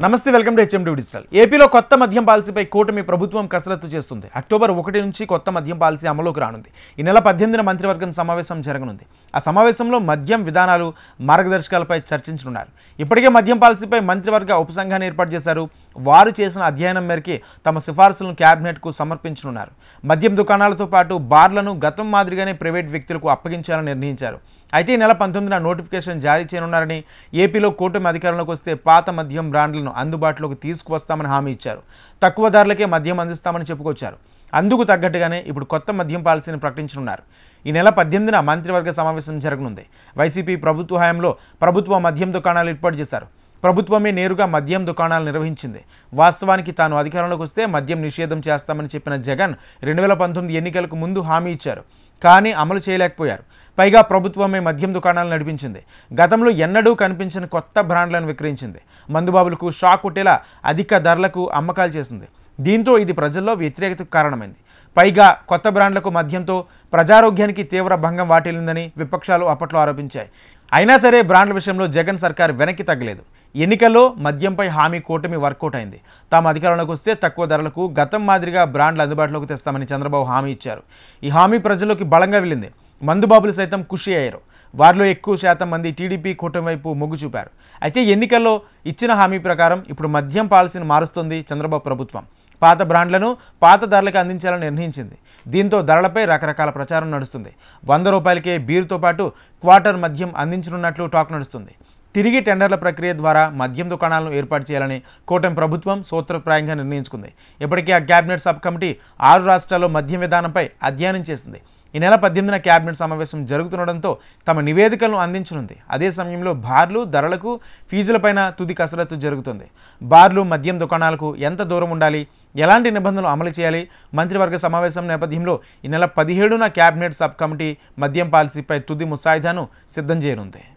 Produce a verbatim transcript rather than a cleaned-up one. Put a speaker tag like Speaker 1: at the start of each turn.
Speaker 1: నమస్తే welcome to HMD digital. ఏపీలో కొత్త మద్యం పాలసీపై కూటమి ప్రభుత్వం కసరత్తు చేస్తుంది. అక్టోబర్ ఒకటి నుంచి కొత్త మద్యం పాలసీ అమలులోకి రానుంది. ఈ నెల పద్దెనిమిదిన మంత్రివర్గం సమావేశం జరగనుంది. ఆ సమావేశంలో మద్యం విధానాలు, మార్గదర్శకాలపై చర్చించనున్నారు. ఇప్పటికే మద్యం పాలసీపై మంత్రివర్గ ఉపసంఘాన్ని ఏర్పాటు చేశారు. వారు చేసిన అధ్యయనం మేరకు తమ సిఫార్సులను కేబినెట్కు సమర్పించనున్నారు. మద్యం దుకాణాలతో పాటు బార్లను గతం మాదిరిగానే ప్రైవేట్ వ్యక్తులకు అప్పగించాలని నిర్ణయించారు. అయితే ఈ నెల పంతొమ్మిదిన నోటిఫికేషన్ జారీ చేయనున్నారని, ఏపీలో కూటమి అధికారంలోకి వస్తే పాత మద్యం బ్రాండ్లను అందుబాటులోకి తీసుకువస్తామని హామీ ఇచ్చారు. తక్కువ ధరలకే మద్యం అందిస్తామని చెప్పుకొచ్చారు. అందుకు తగ్గట్టుగానే ఇప్పుడు కొత్త మద్యం పాలసీని ప్రకటించనున్నారు. ఈ నెల పద్దెనిమిదిన మంత్రివర్గ సమావేశం జరగనుంది. వైసీపీ ప్రభుత్వ హయాంలో ప్రభుత్వ మద్యం దుకాణాలు ఏర్పాటు చేశారు. ప్రభుత్వమే నేరుగా మద్యం దుకాణాలు నిర్వహించింది. వాస్తవానికి తాను అధికారంలోకి వస్తే మద్యం నిషేధం చేస్తామని చెప్పిన జగన్ రెండు వేల పంతొమ్మిది ఎన్నికలకు ముందు హామీ ఇచ్చారు. కానీ అమలు చేయలేకపోయారు. పైగా ప్రభుత్వమే మద్యం దుకాణాలు నడిపించింది. గతంలో ఎన్నడూ కనిపించిన కొత్త బ్రాండ్లను విక్రయించింది. మందుబాబులకు షాక్ కొట్టేలా అధిక ధరలకు అమ్మకాలు చేసింది. దీంతో ఇది ప్రజల్లో వ్యతిరేకతకు కారణమైంది. పైగా కొత్త బ్రాండ్లకు మద్యంతో ప్రజారోగ్యానికి తీవ్ర భంగం వాటిల్లిందని విపక్షాలు అప్పట్లో ఆరోపించాయి. అయినా సరే బ్రాండ్ల విషయంలో జగన్ సర్కార్ వెనక్కి తగ్గలేదు. ఎన్నికల్లో మద్యంపై హామీ కూటమి వర్కౌట్ అయింది. తాము అధికారంలోకి వస్తే తక్కువ ధరలకు గతం మాదిరిగా బ్రాండ్లు అందుబాటులోకి తెస్తామని చంద్రబాబు హామీ ఇచ్చారు. ఈ హామీ ప్రజల్లోకి బలంగా వెళ్ళింది. మందుబాబులు సైతం ఖుషి అయ్యారు. వారిలో ఎక్కువ శాతం మంది టీడీపీ కూటమి వైపు మొగ్గు చూపారు. అయితే ఎన్నికల్లో ఇచ్చిన హామీ ప్రకారం ఇప్పుడు మద్యం పాలసీని మారుస్తుంది చంద్రబాబు ప్రభుత్వం. పాత బ్రాండ్లను పాత ధరలకు అందించాలని నిర్ణయించింది. దీంతో ధరలపై రకరకాల ప్రచారం నడుస్తుంది. వంద రూపాయలకే బీరుతో పాటు క్వార్టర్ మద్యం అందించనున్నట్లు టాక్ నడుస్తుంది. తిరిగి టెండర్ల ప్రక్రియ ద్వారా మద్యం దుకాణాలను ఏర్పాటు చేయాలని కూటమి ప్రభుత్వం సూత్రప్రాయంగా నిర్ణయించుకుంది. ఇప్పటికే ఆ కేబినెట్ సబ్ కమిటీ ఆరు రాష్ట్రాల్లో మద్యం విధానంపై అధ్యయనం చేసింది. ఈ నెల పద్దెనిమిదిన కేబినెట్ సమావేశం జరుగుతుండడంతో తమ నివేదికలను అందించనుంది. అదే సమయంలో బార్లు, ధరలకు, ఫీజులపైన తుది కసరత్తు జరుగుతుంది. బార్లు, మద్యం దుకాణాలకు ఎంత దూరం ఉండాలి, ఎలాంటి నిబంధనలు అమలు చేయాలి? మంత్రివర్గ సమావేశం నేపథ్యంలో ఈ నెల పదిహేడున కేబినెట్ సబ్ కమిటీ మద్యం పాలసీపై తుది ముసాయిదాను సిద్ధం చేయనుంది.